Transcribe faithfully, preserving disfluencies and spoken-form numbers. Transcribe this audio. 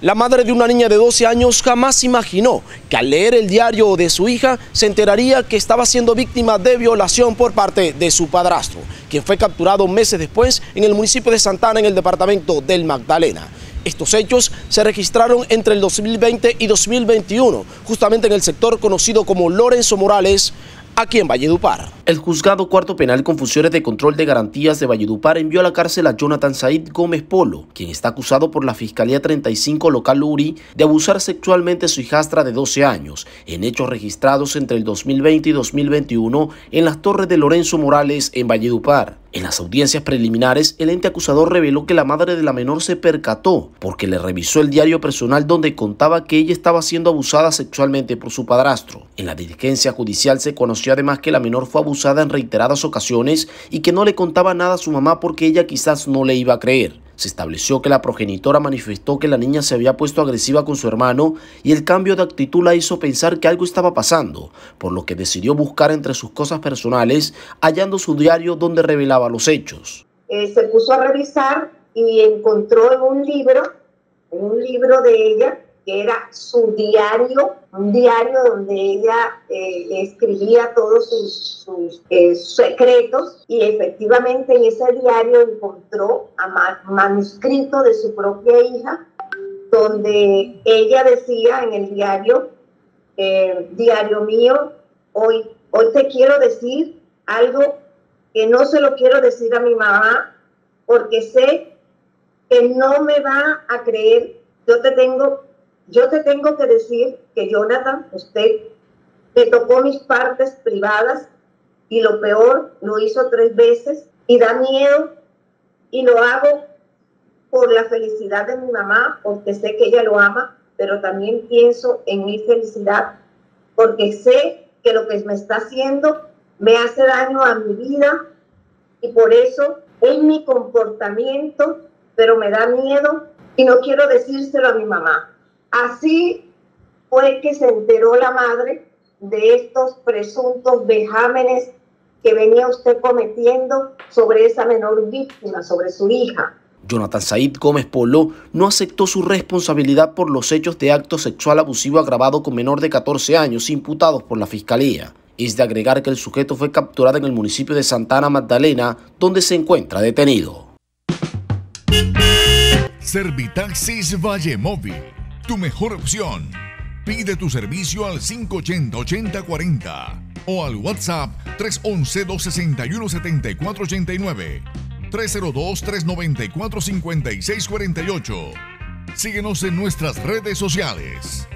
La madre de una niña de doce años jamás imaginó que al leer el diario de su hija se enteraría que estaba siendo víctima de violación por parte de su padrastro, quien fue capturado meses después en el municipio de Santa Ana, en el departamento del Magdalena. Estos hechos se registraron entre el dos mil veinte y dos mil veintiuno, justamente en el sector conocido como Lorenzo Morales, aquí en Valledupar. El juzgado cuarto penal con funciones de control de garantías de Valledupar envió a la cárcel a Jonathan Said Gómez Polo, quien está acusado por la Fiscalía treinta y cinco local Uri de abusar sexualmente a su hijastra de doce años, en hechos registrados entre el dos mil veinte y dos mil veintiuno en las torres de Lorenzo Morales en Valledupar. En las audiencias preliminares, el ente acusador reveló que la madre de la menor se percató porque le revisó el diario personal donde contaba que ella estaba siendo abusada sexualmente por su padrastro. En la diligencia judicial se conoció además que la menor fue abusada en reiteradas ocasiones y que no le contaba nada a su mamá porque ella quizás no le iba a creer. Se estableció que la progenitora manifestó que la niña se había puesto agresiva con su hermano y el cambio de actitud la hizo pensar que algo estaba pasando, por lo que decidió buscar entre sus cosas personales, hallando su diario donde revelaba los hechos. Eh, se puso a revisar y encontró en un libro, en un libro de ella, que era su diario, un diario donde ella eh, escribía todos sus, sus eh, secretos, y efectivamente en ese diario encontró a ma manuscrito de su propia hija, donde ella decía en el diario, eh, diario mío, hoy, hoy te quiero decir algo que no se lo quiero decir a mi mamá, porque sé que no me va a creer. Yo te tengo Yo te tengo que decir que Jonathan, usted me tocó mis partes privadas y lo peor, lo hizo tres veces y da miedo, y lo hago por la felicidad de mi mamá, porque sé que ella lo ama, pero también pienso en mi felicidad, porque sé que lo que me está haciendo me hace daño a mi vida, y por eso es mi comportamiento, pero me da miedo y no quiero decírselo a mi mamá. Así fue que se enteró la madre de estos presuntos vejámenes que venía usted cometiendo sobre esa menor víctima, sobre su hija. Jonathan Said Gómez Polo no aceptó su responsabilidad por los hechos de acto sexual abusivo agravado con menor de catorce años imputados por la Fiscalía. Es de agregar que el sujeto fue capturado en el municipio de Santa Ana, Magdalena, donde se encuentra detenido. Servitaxis Vallemóvil, tu mejor opción. Pide tu servicio al cinco ochenta, ochenta cuarenta o al WhatsApp tres once, dos sesenta y uno, setenta y cuatro ochenta y nueve, tres cero dos, tres noventa y cuatro, cincuenta y seis cuarenta y ocho. Síguenos en nuestras redes sociales.